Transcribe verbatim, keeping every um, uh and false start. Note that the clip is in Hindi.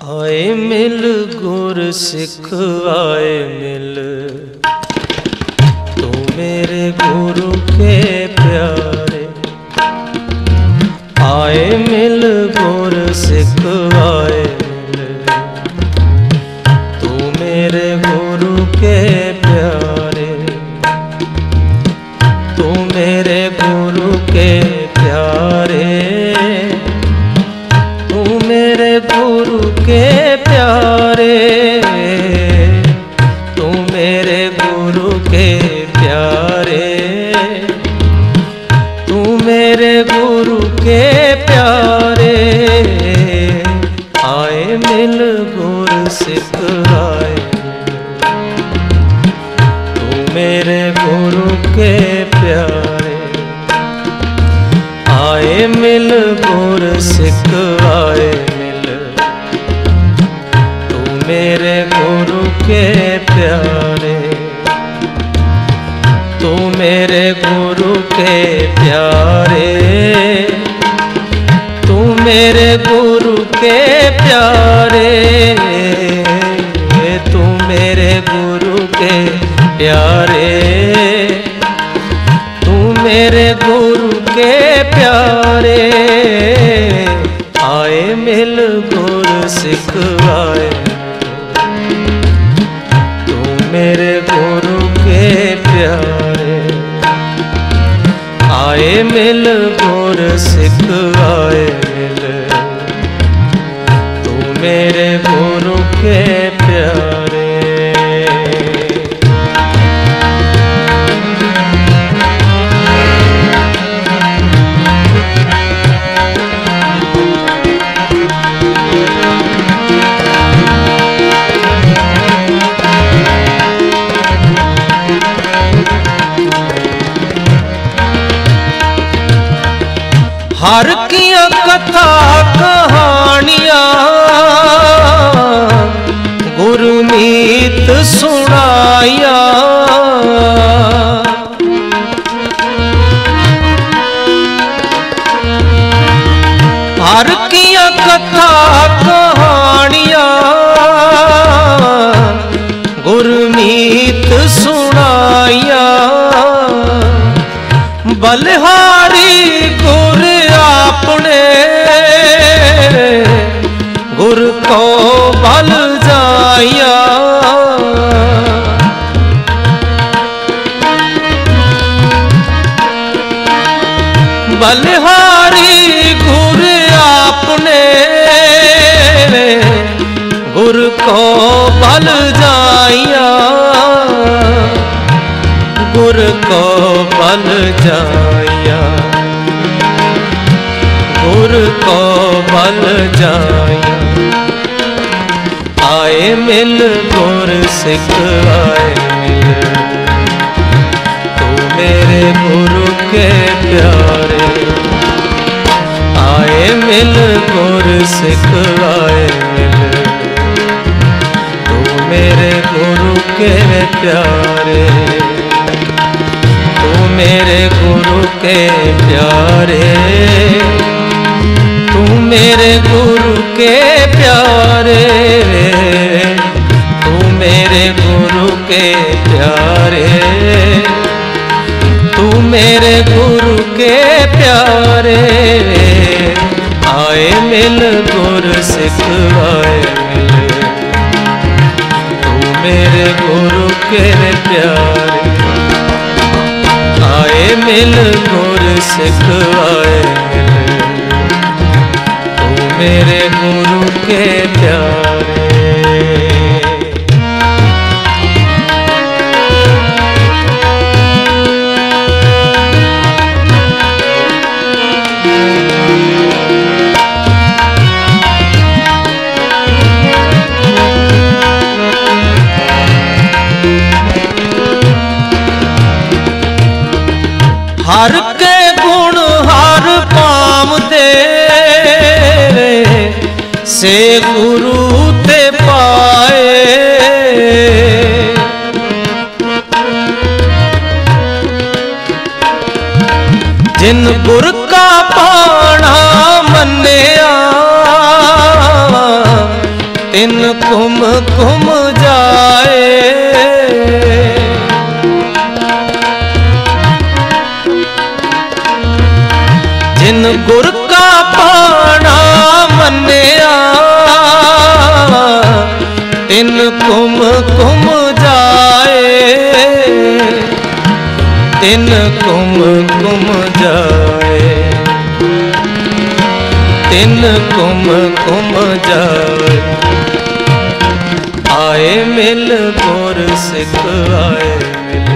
आए मिल गुर सिख आए मिल, तू मेरे गुरु के प्यारे। आए मिल गुर सिख आए मिल, तू मेरे गुरु के प्यारे। तू मेरे गुरु के प्यारे, तू मेरे गुरु के प्यारे। तू मेरे गुरु के प्यारे, तू मेरे गुरु के प्यारे। आए मिल गुर सिख आए, तू मेरे गुरु के प्यारे। आए मिल गुर सिख आए मिल, तू मेरे गुरु के प्यारे। तू मेरे गुरु के प्यारे, तू मेरे गुरु के प्यारे। तू मेरे गुरु के प्यारे, तू मेरे गुरु के प्यारे। आए मिल गुर सिख आए, तू मेरे गुरु के प्यारे। आए मिल गुर सिख आए मिल, तू मेरे गुरु के प्यारे। हर किया कथा कहानियां गुरमीत सुनाया। हर किया कथा कहानियां गुरमीत सुनाया। बलिहारी गुर अपने गुर को बल जाया। बलिहारी गुर अपने गुर को बल जाया। गुर को बल जाया, गुर को बल जाया। आए मिल गुर सिख आए मिल, तू मेरे गुरु के प्यारे। आए मिल गुर सिख आए मिल, तू मेरे गुरु के प्यारे। तू मेरे गुरु के प्यारे, तू मेरे गुरु के प्यारे। तू मेरे गुरु के प्यारे, तू मेरे गुरु के प्यारे। आए मिल गुर सिख आए मिल, तू मेरे गुरु के प्यारे। आए मिल गुर सिख आए मिल, तू मेरे गुरु के प्यारे। हर के गुण हर पाम दे, से गुरु ते पाए। जिन गुर का पाना मन्या, तिन कुम कुम जाए। जिन गुर का पाना मन्या तिन कुम कुम जाए। तिन कुम कुम जाए। तिन कुम कुम जाए। आए मिल गुर सिख आए मिल